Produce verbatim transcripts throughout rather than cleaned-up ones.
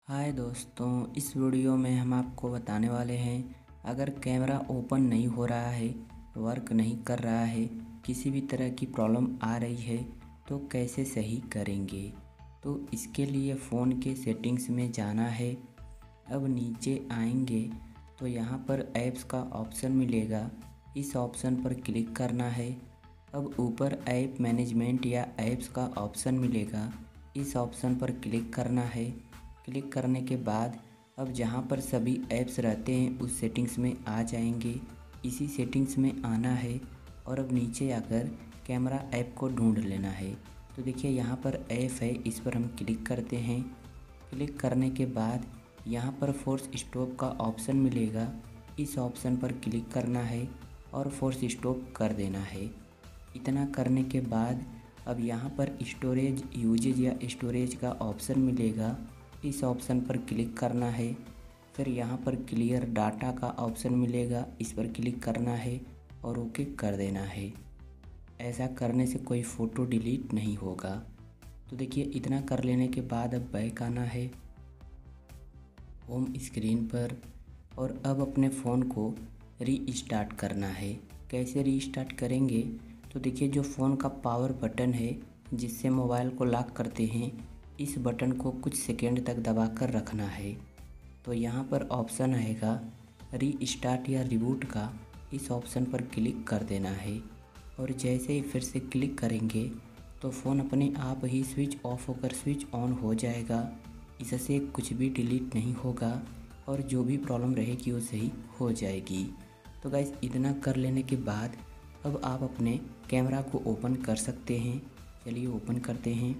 हाय दोस्तों, इस वीडियो में हम आपको बताने वाले हैं अगर कैमरा ओपन नहीं हो रहा है, वर्क नहीं कर रहा है, किसी भी तरह की प्रॉब्लम आ रही है तो कैसे सही करेंगे। तो इसके लिए फ़ोन के सेटिंग्स में जाना है। अब नीचे आएंगे तो यहाँ पर ऐप्स का ऑप्शन मिलेगा, इस ऑप्शन पर क्लिक करना है। अब ऊपर ऐप मैनेजमेंट या ऐप्स का ऑप्शन मिलेगा, इस ऑप्शन पर क्लिक करना है। क्लिक करने के बाद अब जहाँ पर सभी ऐप्स रहते हैं उस सेटिंग्स में आ जाएंगे। इसी सेटिंग्स में आना है और अब नीचे आकर कैमरा ऐप को ढूंढ लेना है। तो देखिए यहाँ पर ऐप है, इस पर हम क्लिक करते हैं। क्लिक करने के बाद यहाँ पर फोर्स स्टॉप का ऑप्शन मिलेगा, इस ऑप्शन पर क्लिक करना है और फोर्स स्टॉप कर देना है। इतना करने के बाद अब यहाँ पर स्टोरेज यूजेज या स्टोरेज का ऑप्शन मिलेगा, इस ऑप्शन पर क्लिक करना है। फिर यहाँ पर क्लियर डाटा का ऑप्शन मिलेगा, इस पर क्लिक करना है और ओके कर देना है। ऐसा करने से कोई फ़ोटो डिलीट नहीं होगा। तो देखिए इतना कर लेने के बाद अब बैक आना है होम स्क्रीन पर और अब अपने फ़ोन को रीस्टार्ट करना है। कैसे रीस्टार्ट करेंगे, तो देखिए जो फ़ोन का पावर बटन है जिससे मोबाइल को लॉक करते हैं, इस बटन को कुछ सेकेंड तक दबाकर रखना है। तो यहाँ पर ऑप्शन आएगा रीस्टार्ट या रिबूट का, इस ऑप्शन पर क्लिक कर देना है और जैसे ही फिर से क्लिक करेंगे तो फ़ोन अपने आप ही स्विच ऑफ होकर स्विच ऑन हो जाएगा। इससे कुछ भी डिलीट नहीं होगा और जो भी प्रॉब्लम रहेगी वो सही हो जाएगी। तो गाइस इतना कर लेने के बाद अब आप अपने कैमरा को ओपन कर सकते हैं। चलिए ओपन करते हैं।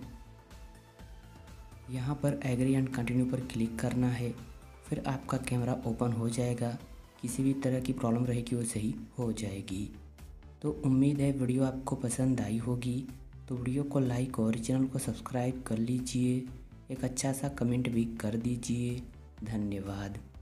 यहाँ पर एग्री एंड कंटिन्यू पर क्लिक करना है, फिर आपका कैमरा ओपन हो जाएगा। किसी भी तरह की प्रॉब्लम रहेगी वो सही हो जाएगी। तो उम्मीद है वीडियो आपको पसंद आई होगी। तो वीडियो को लाइक और चैनल को सब्सक्राइब कर लीजिए, एक अच्छा सा कमेंट भी कर दीजिए। धन्यवाद।